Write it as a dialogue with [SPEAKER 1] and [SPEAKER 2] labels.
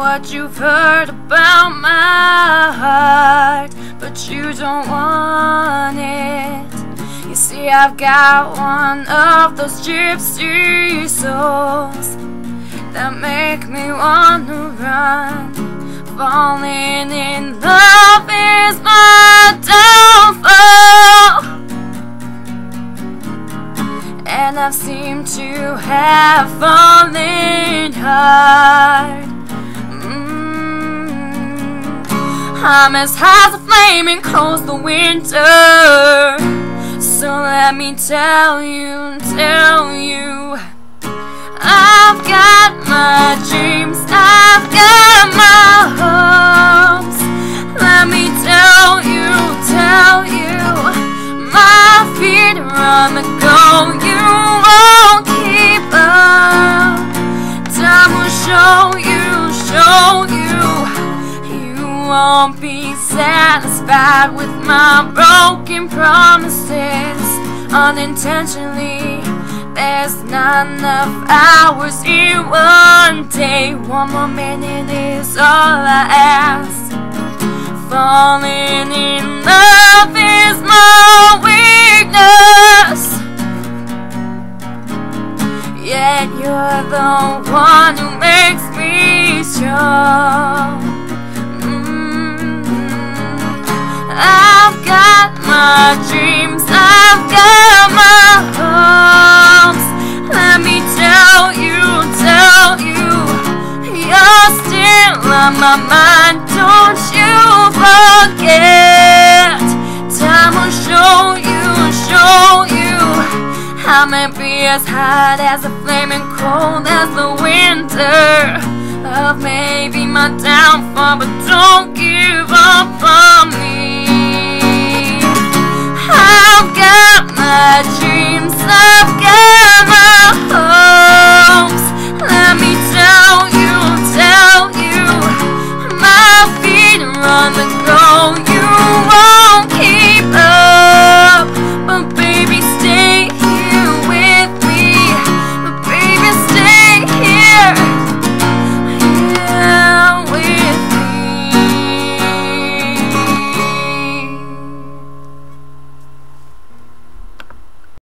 [SPEAKER 1] what you've heard about my heart, but you don't want it. You see, I've got one of those gypsy souls that make me wanna run. Falling in love is my downfall, and I've seemed to have fallen hard. I'm as high as a flame and cold as the winter. So let me tell you, I've got my dreams, I've got my hopes. Let me tell you, my feet are on the go. You won't keep up. Time will show you. You won't be satisfied with my broken promises. Unintentionally, there's not enough hours in one day. One more minute is all I ask. Falling in love is my weakness, yet you're the one who makes me strong. I've got my dreams, I've got my hopes. Let me tell you, you're still on my mind. Don't you forget. Time will show you. I may be as hot as a flame and cold as the winter. Love may be my downfall, but don't give